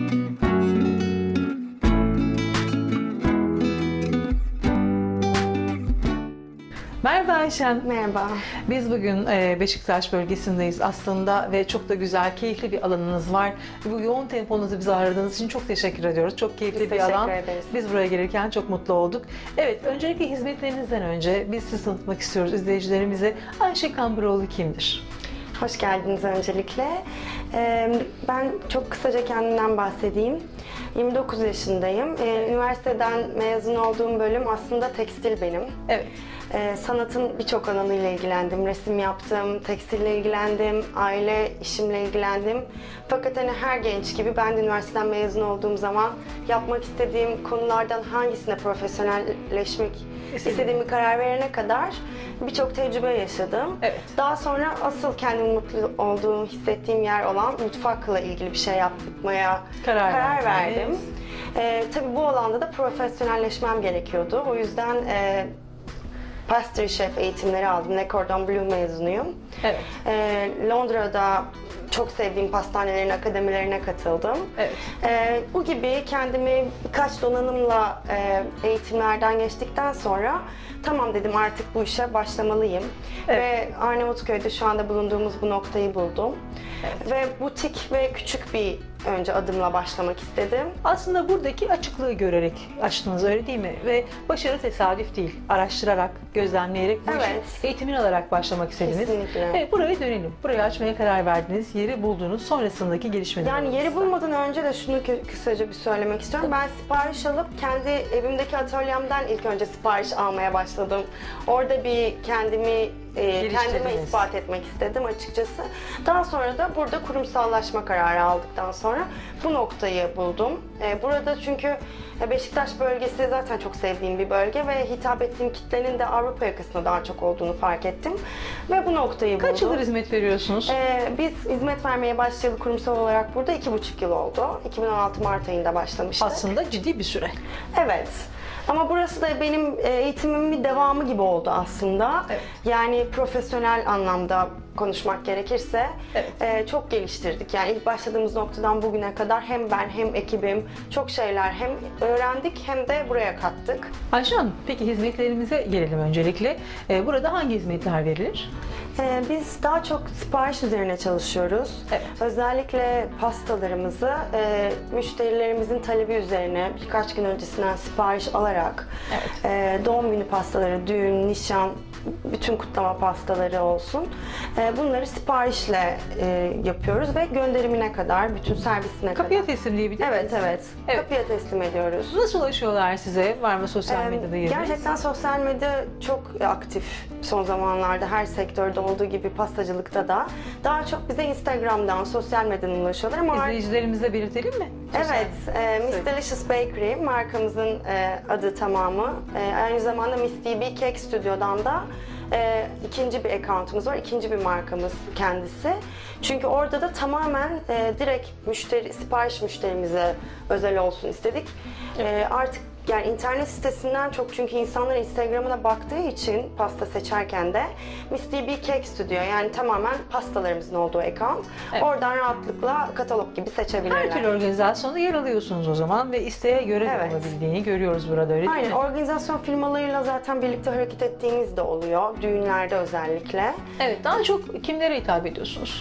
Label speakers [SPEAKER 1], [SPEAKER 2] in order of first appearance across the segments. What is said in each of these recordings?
[SPEAKER 1] Merhaba Ayşen.
[SPEAKER 2] Merhaba.
[SPEAKER 1] Biz bugün Beşiktaş bölgesindeyiz aslında ve çok da güzel, keyifli bir alanınız var. Bu yoğun temponuzu bize aradığınız için çok teşekkür ediyoruz. Çok keyifli bir alan.
[SPEAKER 2] Ederiz.
[SPEAKER 1] Biz buraya gelirken çok mutlu olduk. Evet, öncelikle hizmetlerinizden önce biz sizi tanıtmak istiyoruz izleyicilerimize. Ayşe Kamburoğlu kimdir?
[SPEAKER 2] Hoş geldiniz öncelikle. Ben çok kısaca kendimden bahsedeyim. 29 yaşındayım. Üniversiteden mezun olduğum bölüm aslında tekstil benim.
[SPEAKER 1] Evet.
[SPEAKER 2] Sanatın birçok alanıyla ilgilendim. Resim yaptım, tekstille ilgilendim, aile işimle ilgilendim. Fakat hani her genç gibi ben de üniversiteden mezun olduğum zaman yapmak istediğim konulardan hangisine profesyonelleşmek istediğimi karar verene kadar birçok tecrübe yaşadım.
[SPEAKER 1] Evet.
[SPEAKER 2] Daha sonra asıl kendimi mutlu olduğum, hissettiğim yer olan mutfakla ilgili bir şey yapmaya karar verdim. Tabii bu alanda da profesyonelleşmem gerekiyordu. O yüzden pastry chef eğitimleri aldım. Le Cordon Bleu mezunuyum.
[SPEAKER 1] Evet.
[SPEAKER 2] Londra'da çok sevdiğim pastanelerin akademilerine katıldım.
[SPEAKER 1] Evet.
[SPEAKER 2] Bu gibi kendimi birkaç donanımla eğitimlerden geçtikten sonra tamam dedim, artık bu işe başlamalıyım.
[SPEAKER 1] Evet.
[SPEAKER 2] Ve Arnavutköy'de şu anda bulunduğumuz bu noktayı buldum.
[SPEAKER 1] Evet.
[SPEAKER 2] Ve butik ve küçük bir önce adımla başlamak istedim.
[SPEAKER 1] Aslında buradaki açıklığı görerek açtınız, öyle değil mi? Ve başarı tesadüf değil. Araştırarak, gözlemleyerek, bu işin eğitimini alarak başlamak istediniz.
[SPEAKER 2] Kesinlikle.
[SPEAKER 1] Evet, buraya dönelim. Burayı açmaya karar verdiniz, yeri buldunuz. Sonrasındaki gelişmeler.
[SPEAKER 2] Yani yeri bulmadan önce de şunu kısaca bir söylemek istiyorum. Ben sipariş alıp kendi evimdeki atölyemden ilk önce sipariş almaya başladım. Orada bir kendime ispat etmek istedim açıkçası. Daha sonra da burada kurumsallaşma kararı aldıktan sonra bu noktayı buldum. Burada çünkü Beşiktaş bölgesi zaten çok sevdiğim bir bölge ve hitap ettiğim kitlenin de Avrupa yakasında daha çok olduğunu fark ettim. Ve bu noktayı buldum.
[SPEAKER 1] Kaç yıldır hizmet veriyorsunuz?
[SPEAKER 2] Biz hizmet vermeye başlayalı kurumsal olarak burada 2,5 yıl oldu. 2016 Mart ayında başlamıştık.
[SPEAKER 1] Aslında ciddi bir süre.
[SPEAKER 2] Evet. Ama burası da benim eğitimimin bir devamı gibi oldu aslında.
[SPEAKER 1] Evet.
[SPEAKER 2] Yani profesyonel anlamda konuşmak gerekirse
[SPEAKER 1] evet.
[SPEAKER 2] Çok geliştirdik. Yani ilk başladığımız noktadan bugüne kadar hem ben hem ekibim çok şeyler hem öğrendik hem de buraya kattık.
[SPEAKER 1] Ayşe Hanım, peki hizmetlerimize gelelim öncelikle. Burada hangi hizmetler verilir?
[SPEAKER 2] Biz daha çok sipariş üzerine çalışıyoruz.
[SPEAKER 1] Evet.
[SPEAKER 2] Özellikle pastalarımızı müşterilerimizin talebi üzerine birkaç gün öncesinden sipariş alarak
[SPEAKER 1] evet.
[SPEAKER 2] Doğum günü pastaları, düğün, nişan, bütün kutlama pastaları olsun. Bunları siparişle yapıyoruz ve gönderimine kadar, bütün servisine
[SPEAKER 1] Kapıya
[SPEAKER 2] kadar.
[SPEAKER 1] teslim diyebilir miyiz?
[SPEAKER 2] Evet. Kapıya teslim ediyoruz.
[SPEAKER 1] Nasıl ulaşıyorlar size? Var mı sosyal medyada yeriniz?
[SPEAKER 2] Gerçekten sosyal medya çok aktif son zamanlarda, her sektörde olduğu gibi pastacılıkta da. Daha çok bize Instagram'dan, sosyal medyadan ulaşıyorlar ama
[SPEAKER 1] İzleyicilerimize belirtelim mi?
[SPEAKER 2] evet, Miss Delicious Bakery markamızın adı tamamı. Aynı zamanda Miss DB Cake Studio'dan da ikinci bir account'umuz var, ikinci bir markamız kendisi. Çünkü orada da tamamen direkt sipariş müşterimize özel olsun istedik. Artık yani internet sitesinden çok, çünkü insanlar Instagram'ına baktığı için pasta seçerken de Miss DB Cake Studio, yani tamamen pastalarımızın olduğu account. Evet. Oradan rahatlıkla katalog gibi seçebilirler.
[SPEAKER 1] Her türlü organizasyonda yer alıyorsunuz o zaman ve isteğe göre de olabildiğini görüyoruz burada, öyle değil mi?
[SPEAKER 2] Organizasyon firmalarıyla zaten birlikte hareket ettiğimiz de oluyor. Düğünlerde özellikle.
[SPEAKER 1] Evet, daha çok kimlere hitap ediyorsunuz?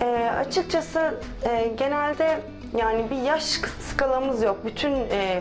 [SPEAKER 2] Açıkçası genelde yani bir yaş skalamız yok. Bütün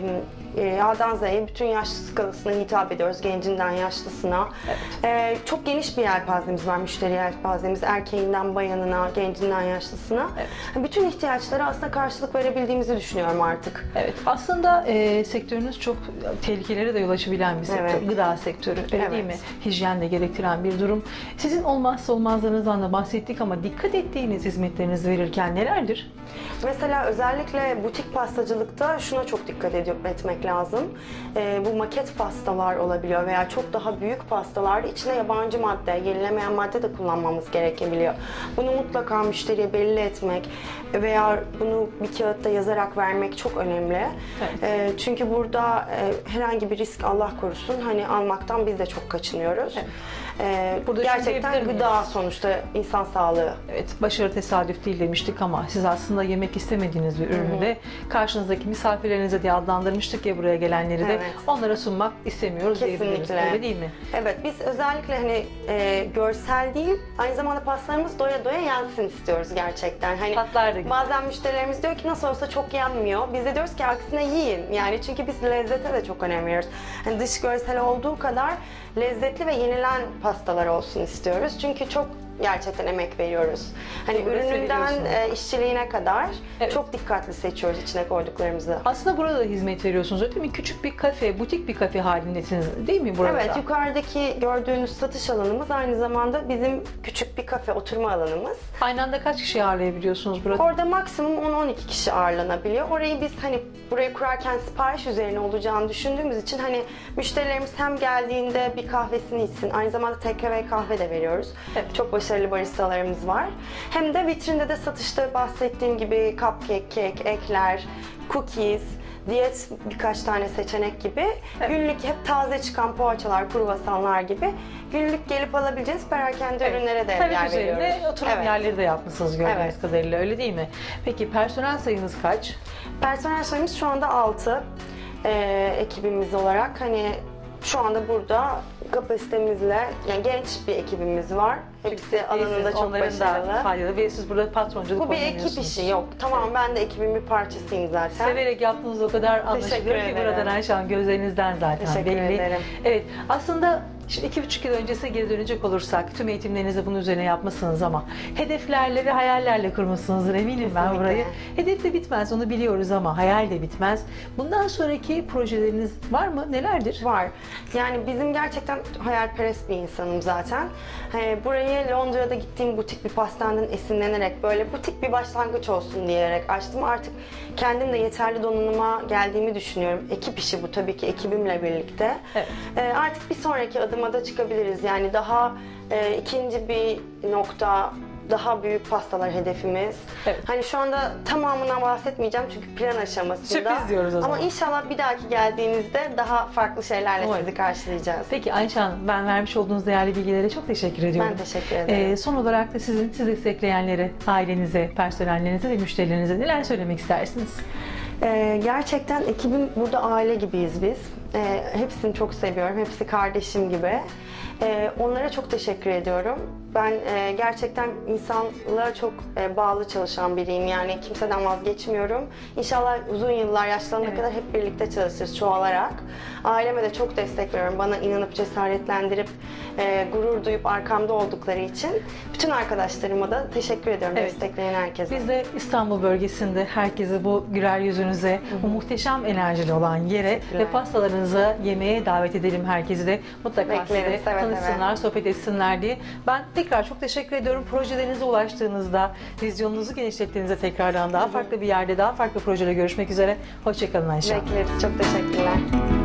[SPEAKER 2] A'dan Z'ye bütün yaş skalasına hitap ediyoruz, gencinden yaşlısına. Evet. Çok geniş bir yelpazemiz var, müşteri yelpazemiz, erkeğinden bayanına, gencinden yaşlısına. Evet. Bütün ihtiyaçlara aslında karşılık verebildiğimizi düşünüyorum artık.
[SPEAKER 1] Evet, aslında sektörünüz çok tehlikelere de yol açabilen bir sektör, evet. Gıda sektörü, öyle değil mi? Hijyen de gerektiren bir durum. Sizin olmazsa olmazlarınızdan da bahsettik ama dikkat ettiğiniz hizmetlerinizi verirken nelerdir?
[SPEAKER 2] Mesela özellikle butik pastacılıkta şuna çok dikkat etmek lazım. Bu maket pastalar olabiliyor veya çok daha büyük pastalarda içine yabancı madde, yenilemeyen madde de kullanmamız gerekebiliyor. Bunu mutlaka müşteriye belli etmek veya bunu bir kağıtta yazarak vermek çok önemli. Evet. Çünkü burada herhangi bir risk, Allah korusun, hani almaktan biz de çok kaçınıyoruz. Evet.
[SPEAKER 1] Burada
[SPEAKER 2] gerçekten
[SPEAKER 1] diyebilir
[SPEAKER 2] gıda
[SPEAKER 1] miyiz?
[SPEAKER 2] sonuçta insan sağlığı.
[SPEAKER 1] Evet, başarı tesadüf değil demiştik ama siz aslında yemek istemediğiniz bir ürünü de karşınızdaki misafirlerinize diye adlandırmıştık ya, buraya gelenleri de
[SPEAKER 2] Evet.
[SPEAKER 1] onlara sunmak istemiyoruz diyebiliriz.
[SPEAKER 2] Kesinlikle.
[SPEAKER 1] Öyle değil mi?
[SPEAKER 2] Evet, biz özellikle hani görsel değil, aynı zamanda pastalarımız doya doya yensin istiyoruz gerçekten. Hani
[SPEAKER 1] Tatlar da güzel.
[SPEAKER 2] bazen müşterilerimiz diyor ki nasıl olsa çok yenmiyor. Biz de diyoruz ki aksine yiyin. Yani çünkü biz lezzete de çok önem veriyoruz. Hani dış görsel olduğu kadar lezzetli ve yenilen pastalar olsun istiyoruz. Çünkü çok gerçekten emek veriyoruz. Hani
[SPEAKER 1] Burada
[SPEAKER 2] ürününden
[SPEAKER 1] seviyorsunuz.
[SPEAKER 2] işçiliğine kadar
[SPEAKER 1] Evet.
[SPEAKER 2] çok dikkatli seçiyoruz içine koyduklarımızı.
[SPEAKER 1] Aslında burada da hizmet veriyorsunuz değil mi? Küçük bir kafe, butik bir kafe halindesiniz değil mi burada?
[SPEAKER 2] Evet, yukarıdaki gördüğünüz satış alanımız aynı zamanda bizim küçük bir kafe, oturma alanımız.
[SPEAKER 1] Aynı anda kaç kişi ağırlayabiliyorsunuz burada?
[SPEAKER 2] Orada maksimum 10-12 kişi ağırlanabiliyor. Orayı biz hani burayı kurarken sipariş üzerine olacağını düşündüğümüz için hani müşterilerimiz hem geldiğinde bir kahvesini içsin, aynı zamanda take-away kahve de veriyoruz.
[SPEAKER 1] Evet.
[SPEAKER 2] Çok başarılı baristalarımız var. Hem de vitrinde de satışta bahsettiğim gibi cupcake, kek, ekler, cookies, diyet birkaç tane seçenek gibi, günlük hep taze çıkan poğaçalar, kruvasanlar gibi günlük gelip alabileceğiniz perakende ürünlere de
[SPEAKER 1] Talep
[SPEAKER 2] yer
[SPEAKER 1] üzerine
[SPEAKER 2] veriyoruz.
[SPEAKER 1] oturum yerleri de yapmışsınız gördüğünüz
[SPEAKER 2] Evet.
[SPEAKER 1] kadarıyla, öyle değil mi? Peki personel sayınız kaç?
[SPEAKER 2] Personel sayımız şu anda 6 ekibimiz olarak. Hani şu anda burada kapasitemizle, yani genç bir ekibimiz var. Hepsi alanında
[SPEAKER 1] Siz
[SPEAKER 2] çok
[SPEAKER 1] onların
[SPEAKER 2] başarılı.
[SPEAKER 1] da faydalı ve siz burada patronculuk
[SPEAKER 2] Bu bir ekip
[SPEAKER 1] oynamıyorsunuz.
[SPEAKER 2] işi yok. Tamam, ben de ekibin bir parçasıyım zaten.
[SPEAKER 1] Severek yaptığınız o kadar anlaşılıyor ki
[SPEAKER 2] ederim.
[SPEAKER 1] buradan Ayşe Hanım, gözlerinizden zaten
[SPEAKER 2] Teşekkür
[SPEAKER 1] belli.
[SPEAKER 2] ederim.
[SPEAKER 1] Evet, aslında şimdi 2,5 yıl öncesine geri dönecek olursak tüm eğitimlerinizi bunun üzerine yapmışsınız ama hedeflerle ve hayallerle kurmuşsunuzdur eminim ben
[SPEAKER 2] Kesinlikle.
[SPEAKER 1] burayı. Hedef de bitmez, onu biliyoruz ama hayal de bitmez. Bundan sonraki projeleriniz var mı? Nelerdir?
[SPEAKER 2] Var. Yani bizim gerçekten hayalperest bir insanım zaten. Burayı Londra'da gittiğim butik bir pastaneden esinlenerek böyle butik bir başlangıç olsun diyerek açtım. Artık kendim de yeterli donanıma geldiğimi düşünüyorum. Ekip işi bu tabii ki, ekibimle birlikte.
[SPEAKER 1] Evet.
[SPEAKER 2] Artık bir sonraki adıma da çıkabiliriz. Yani daha ikinci bir nokta, daha büyük pastalar hedefimiz.
[SPEAKER 1] Evet.
[SPEAKER 2] Hani şu anda tamamından bahsetmeyeceğim çünkü plan aşamasında.
[SPEAKER 1] Sürpriz diyoruz o zaman.
[SPEAKER 2] Ama inşallah bir dahaki geldiğinizde daha farklı şeylerle
[SPEAKER 1] Umarım.
[SPEAKER 2] sizi karşılayacağız.
[SPEAKER 1] Peki Ayşe Hanım, ben vermiş olduğunuz değerli bilgilere çok teşekkür ediyorum.
[SPEAKER 2] Ben teşekkür ederim.
[SPEAKER 1] Son olarak da sizi destekleyenlere, ailenize, personellerinize ve müşterilerinize neler söylemek istersiniz?
[SPEAKER 2] Gerçekten ekibim burada aile gibiyiz biz. Hepsini çok seviyorum. Hepsi kardeşim gibi. Onlara çok teşekkür ediyorum. Ben gerçekten insanlığa çok bağlı çalışan biriyim. Yani kimseden vazgeçmiyorum. İnşallah uzun yıllar, yaşlanana
[SPEAKER 1] Evet.
[SPEAKER 2] kadar hep birlikte çalışırız çoğalarak. Aileme de çok destek veriyorum. Bana inanıp cesaretlendirip gurur duyup arkamda oldukları için. Bütün arkadaşlarıma da teşekkür ediyorum.
[SPEAKER 1] Evet.
[SPEAKER 2] Destekleyen herkese.
[SPEAKER 1] Biz de İstanbul bölgesinde herkesi bu güler yüzünüze, bu muhteşem enerjili olan yere ve pastalarınıza yemeğe davet edelim herkesi de. Mutlaka
[SPEAKER 2] Bekleriz,
[SPEAKER 1] size
[SPEAKER 2] seve seve.
[SPEAKER 1] tanışsınlar, sohbet etsinler diye. Ben tekrar çok teşekkür ediyorum. Projelerinize ulaştığınızda, vizyonunuzu genişlettiğinizde tekrardan daha farklı bir yerde, daha farklı projeyle görüşmek üzere. Hoşçakalın Ayşe Hanım.
[SPEAKER 2] Bekleriz. Çok teşekkürler.